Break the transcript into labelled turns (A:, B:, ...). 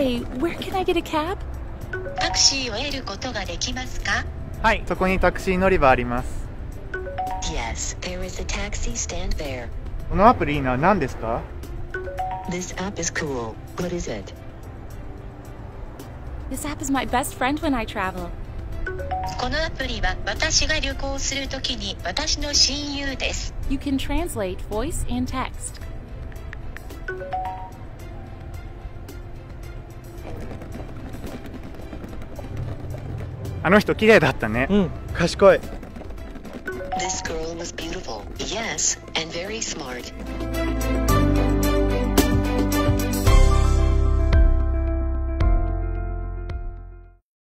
A: Hey, where can I get a cab?
B: タクシーを得ることができますか？
C: はい、そこにタクシー乗り場あります。
B: Yes, there is a taxi stand there.
C: このアプリいいな、何ですか？
B: This app is cool. What is it?
A: This app is my best friend when I travel.
B: このアプリは私が旅行するときに私の親友です。
A: You can translate voice and text.
C: あの人綺麗だったね。
D: うん、賢い。
B: This girl was beautiful. Yes, and very smart.